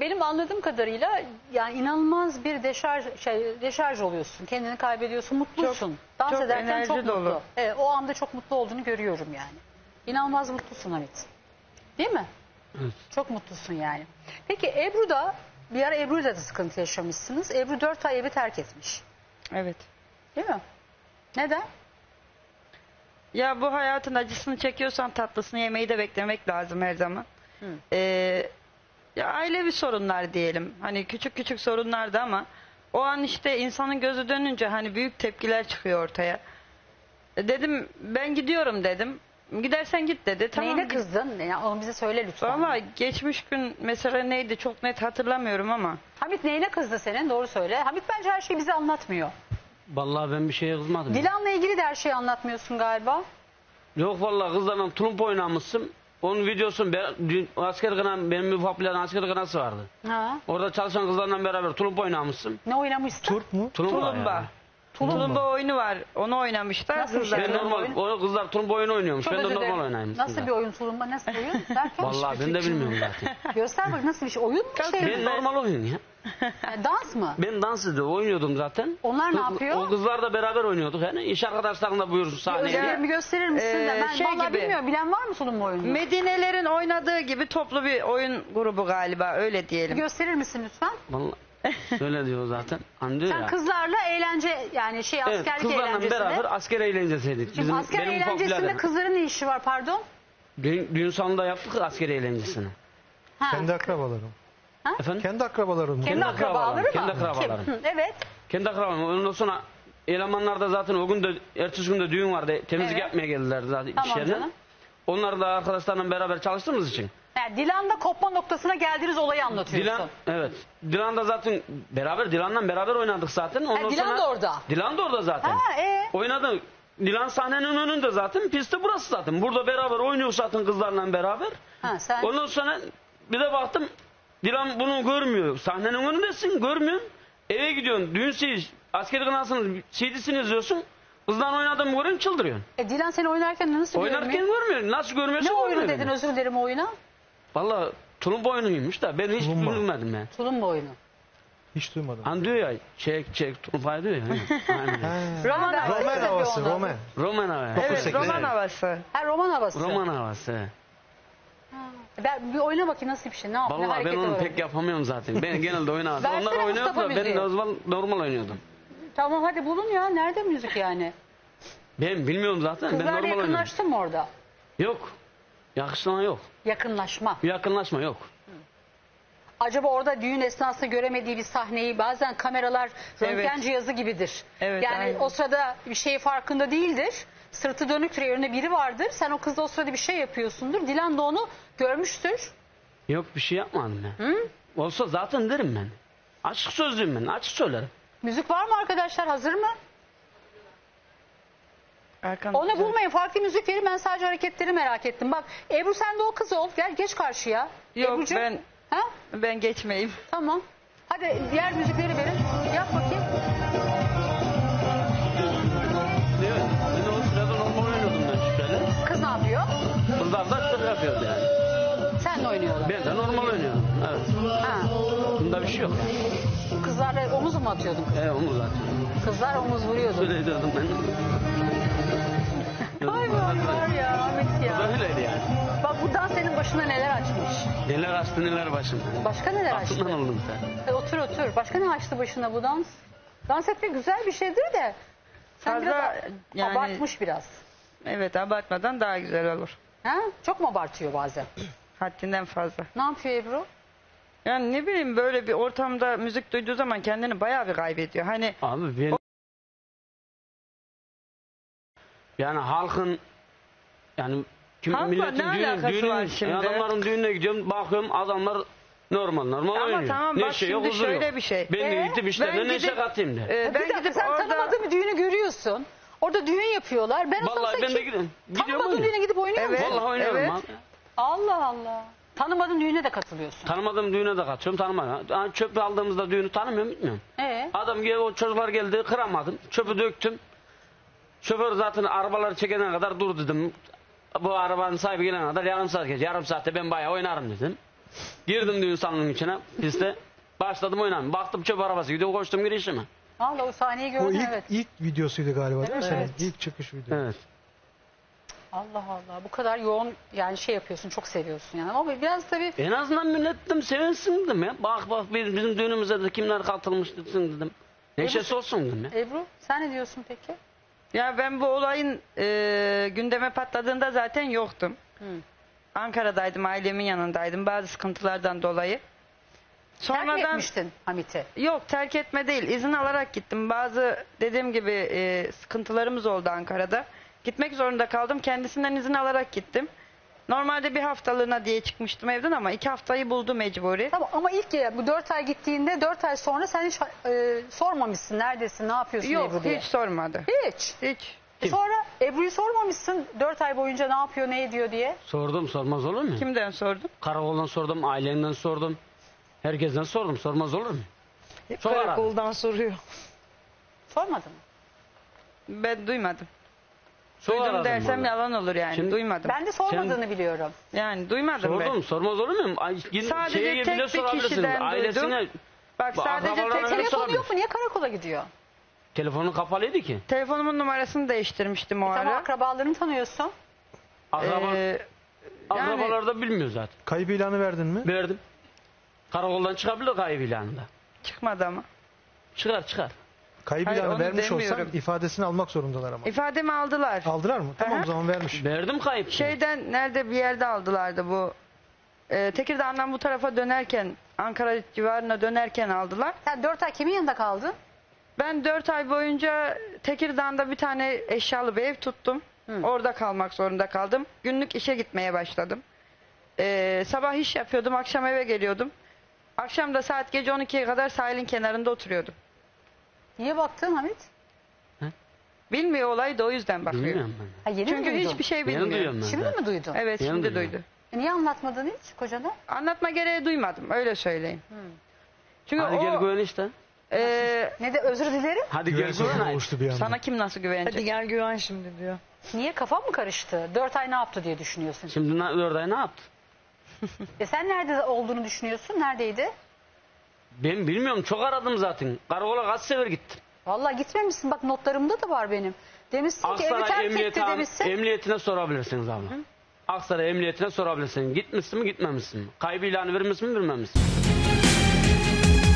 Benim anladığım kadarıyla yani inanılmaz bir deşarj oluyorsun. Kendini kaybediyorsun, mutlusun. Dans çok ederken enerji çok dolu. mutlu. Evet, o anda çok mutlu olduğunu görüyorum yani. İnanılmaz mutlusun Hamit. Değil mi? Evet. Çok mutlusun yani. Peki Ebru'da bir ara Ebru'yla da sıkıntı yaşamışsınız. Ebru 4 ay evi terk etmiş. Evet. Değil mi? Neden? Ya bu hayatın acısını çekiyorsan tatlısını yemeyi de beklemek lazım her zaman. Ya ailevi sorunlar diyelim. Hani küçük küçük sorunlardı ama o an işte insanın gözü dönünce hani büyük tepkiler çıkıyor ortaya. Dedim ben gidiyorum dedim. Gidersen git dedi. Tamam. Neyine kızdın? Yani onu bize söyle lütfen. Valla geçmiş gün mesela neydi çok net hatırlamıyorum ama. Hamit neyine kızdı senin? Doğru söyle. Hamit bence her şeyi bize anlatmıyor. Vallahi ben bir şeye kızmadım. Dilan'la ilgili de her şeyi anlatmıyorsun galiba. Yok vallahi kızlarla tulump oynamışsın. Onun videosu asker kınam, benim müfakbilerin asker kınası vardı. Ha. Orada çalışan kızlarla beraber tulump oynamışsın. Ne oynamışsın? Turp mu? Tulumba. Yani. Tulumba oyunu var. Onu oynamışlar. Nasıl bir şey? Ben normal, o kızlar tulumba oyunu oynuyormuş. Çok Ben de özür dilerim. normal oynayayım. Nasıl bir oyun tulumba? Nasıl bir oyun? Derken? Vallahi ben de bilmiyorum zaten. Göster bak nasıl bir şey. Oyun mu şey mi? Ben normal oyun ya. Yani dans mı? Ben dans ediyor, oynuyordum zaten. Onlar ne yapıyor? O kızlar da beraber oynuyorduk yani. İş arkadaşlarına buyursun sahneye. Özür bir gösterir misin? Ben şey vallahi gibi. bilmiyorum. Bilen var mı tulumba oyunu? Medinelerin oynadığı gibi toplu bir oyun grubu galiba öyle diyelim. Gösterir misin lütfen? Vallahi öyle diyor zaten. Anlıyor Sen ya. kızlarla eğlence yani şey Evet, askerlik kızlarla eğlencesinde. beraber asker eğlencesiydik. Şimdi asker benim eğlencesinde ufak kızların ne işi var pardon? düğün salonunda yaptık asker eğlencesini. Ha. Kendi akrabalarım. Efendim? Kendi akrabalarım. Kendi akrabaları mı? Kendi akrabalarım. Kim? Hı, evet. Kendi akrabalarım. Ondan sonra elemanlar da zaten o gün de ertesi gün de düğün vardı. Temizlik Evet. yapmaya geldiler zaten Tamam iş yerine. canım. Onlar da arkadaşlarla beraber çalıştığımız için. Yani Dilan'da kopma noktasına geldiğiniz olayı anlatıyorsun. Dilan, evet. Dilan da zaten Dilan'la beraber oynadık zaten. Ondan Dilan sonra, da orada. Dilan da orada zaten. Ha, Oynadı. Dilan sahnenin önünde zaten. Pisti burası zaten. Burada beraber oynuyor zaten kızlarla beraber. Ha, sen... Ondan sonra bir de baktım Dilan bunu görmüyor. Sahnenin önündesin, görmüyorsun. Eve gidiyorsun. Düğün askeri kınasının CD'sini izliyorsun. Kızdan oynadığımı görüyorsun, çıldırıyorsun. Dilan seni oynarken nasıl Oynarken görmüyor? görmüyorsun. Nasıl görmüyorsun? Ne oyunu görmüyor dedin beni. özür dilerim o oyuna? Valla tulumba oyunuymuş da ben hiç Tulumba. bilmedim ya. Tulumba oyunu. Hiç duymadım. Hani diyor ya çek tulumba diyor ya. Aynen. Roman havası. Roman tabii havası, onu. Roman. Roman havası. Evet, 9-8. roman havası. Ha, roman havası. Roman havası. Ben bir oyna bakayım nasıl bir şey. Ne yap? Ne Vallahi ben hareketi onu var? pek yapamıyorum zaten. Ben genelde oynardım. Versene Onlar oynuyordu Mustafa da ben müziği. normal oynuyordum. Tamam hadi bulun ya. Nerede müzik yani? Ben bilmiyorum zaten. Ben Kızlarla normal oynuyorum. yakınlaştın mı orada? Yok. Yakışlama yok. Yakınlaşma. Yakınlaşma yok. Acaba orada düğün esnasında göremediği bir sahneyi bazen kameralar röntgen Evet. cihazı gibidir. Evet, yani aynen. o sırada bir şey farkında değildir. Sırtı dönüktür, önünde biri vardır. Sen o kızla o sırada bir şey yapıyorsundur. Dilan da onu görmüştür. Yok bir şey yapmadım ben. Olsa zaten derim ben. Açık sözlüyüm ben. Açık söylerim. Müzik var mı arkadaşlar? Hazır mı? Onu bulmayın. Farklı müzik verin. Ben sadece hareketleri merak ettim. Bak Ebru sen de o kız ol. Gel geç karşıya. Yok Ebrucuğum. Ha? ben geçmeyeyim. Tamam. Hadi diğer müzikleri verin. Yap bakayım. Evet. Ben o sırada normal oynuyordum ben şöyle. Kız ne yapıyor? Kızlar da şöyle yapıyordu yani. Senle oynuyorlar. Ben de normal oynuyorum. Evet. Ha. Bunda bir şey yok. Kızlarla omuz mu atıyordun? Onu zaten. Kızlar omuz vuruyordu. Öyle ediyordum ben. Vay var ya Ahmet ya. Öyleydi yani. Bak bu dans senin başına neler açmış. Neler açtı neler başım. Başka neler açtı? Aklımdan oldum sen. Otur otur. Başka ne açtı başına bu dans? Dans etmek güzel bir şeydir de. Sen Fazla, biraz yani- abartmış biraz. Evet abartmadan daha güzel olur. Ha? Çok mu abartıyor bazen? Haddinden fazla. Ne yapıyor Ebru? Yani ne bileyim böyle bir ortamda müzik duyduğu zaman kendini bayağı bir kaybediyor. Hani Abi ben... Yani halkın... Yani Halkla milletin ne alakası var şimdi? adamların düğününe gidiyorum bakıyorum adamlar normal Ama oynuyor. tamam, bak Neşe yok, şimdi huzur şöyle yok. bir şey. Ben de gittim işte ben ne neşe gidip- katayım de. ben Bir dakika, gidip sen orada... tanımadığın bir düğünü görüyorsun. Orada düğün yapıyorlar. Ben Vallahi olsam ben de kim- gidiyorum. Tanımadığın düğüne gidip oynuyor Evet. musun? Vallahi oynuyorum Evet. abi. Allah Allah. Tanımadığın düğüne de katılıyorsun. Tanımadığım düğüne de katıyorum tanımadım. Yani çöpü aldığımızda düğünü tanımıyorum bilmiyorum. Adam geldi o çocuklar geldi kıramadım. Çöpü döktüm. Şoför zaten arabaları çekene kadar dur dedim. Bu arabanın sahibi gelene kadar yarım saat geç. Yarım saatte ben bayağı oynarım dedim. Girdim düğün salonunun içine. Piste. Başladım oynamaya. Baktım çöp arabası gidiyor. Koştum girişime. Valla o sahneyi O gördüm ilk, evet. ilk videosuydu galiba değil mi Evet, senin? evet. İlk çıkış video. Evet. Allah Allah bu kadar yoğun yani şey yapıyorsun çok seviyorsun yani ama biraz tabii En azından millet dedim sevinsin dedim ya. Bak bizim düğünümüze de kimler katılmış dedim. Neşesi olsun dedim ya. Ebru sen ne diyorsun peki? Ya ben bu olayın gündeme patladığında zaten yoktum. Ankara'daydım, ailemin yanındaydım bazı sıkıntılardan dolayı. Terk mi etmiştin Hamit'i? Yok, terk etme değil, izin alarak gittim. Bazı dediğim gibi sıkıntılarımız oldu Ankara'da. Gitmek zorunda kaldım, kendisinden izin alarak gittim. Normalde bir haftalığına diye çıkmıştım evden ama 2 haftayı buldu mecburi. Tamam ama ilk bu 4 ay gittiğinde 4 ay sonra sen hiç sormamışsın neredesin ne yapıyorsun Yok, Ebru diye. hiç sormadı. Hiç. Hiç. Sonra Ebru'yu sormamışsın 4 ay boyunca ne yapıyor ne ediyor diye. Sordum sormaz olur mu? Kimden sordun? Karakoldan sordum, ailenden sordum. Herkesten sordum, sormaz olur mu? Çok aradım. Karakoldan soruyor. Sormadın mı? Ben duymadım. Çok Duydum aradım dersem vallahi. yalan olur yani. Şimdi- Duymadım. Ben de sormadığını biliyorum. Yani duymadım Sordum, ben. sormaz olur muyum? Sadece Şeye tek bile bir sorabilirsiniz. kişiden Ailesine duydum. Bak Bu sadece akrabalarına tek bile Telefonu sorabilir. yok mu? Niye karakola gidiyor? telefonu kapalıydı ki. telefonumun numarasını değiştirmiştim o Tamam ara. akrabalarını tanıyorsun. Akrabalar da bilmiyor zaten. Kayıp ilanı verdin mi? Verdim. Karakoldan çıkabilir kayıp ilanında. Çıkmadı ama. Çıkar. Kayıp Hayır, ilanı onu vermiş olsan demiyorum. ifadesini almak zorundalar ama. İfademi aldılar. Aldılar mı? Tamam Aha. o zaman vermiş. Verdim kayıp. Şeyden nerede bir yerde aldılardı bu. Tekirdağ'dan bu tarafa dönerken, Ankara civarına dönerken aldılar. Sen 4 ay kimin yanında kaldın? Ben 4 ay boyunca Tekirdağ'da bir tane eşyalı bir ev tuttum. Orada kalmak zorunda kaldım. Günlük işe gitmeye başladım. Sabah iş yapıyordum, akşam eve geliyordum. Akşam da saat gece 12'ye kadar sahilin kenarında oturuyordum. Niye baktın Hamit? Bilmiyor olayı da o yüzden bakıyor. Bilmiyorum ben. Ha, yeni Çünkü mi duydun? hiçbir şey Yeni bilmiyor. duyuyorum ben. Şimdi de. mi duydun? Evet, Yeni şimdi duyuyorum. duydu. Niye anlatmadın hiç kocana? Anlatma gereği duymadım, öyle söyleyeyim. Çünkü Hadi gel güven işte. Ne de özür dilerim. Hadi gel Güven sorunu güven. oluştu bir anda. sana kim nasıl güvenecek? Hadi gel güven şimdi diyor. Niye kafam mı karıştı? 4 ay ne yaptı diye düşünüyorsun. Şimdi orada ne yaptı? Sen nerede olduğunu düşünüyorsun? Neredeydi? Ben bilmiyorum, çok aradım zaten. Karakola kaç sefer gittim. Vallahi gitmemişsin. Bak notlarımda da var benim. Demişsin ki evi Aksaray terk etti demişsin. emniyetine sorabilirsiniz abla. Aksaray emniyetine sorabilirsiniz. Gitmişsin mi gitmemişsin mi? Kaybı ilanı vermişsin mi vermemişsin mi?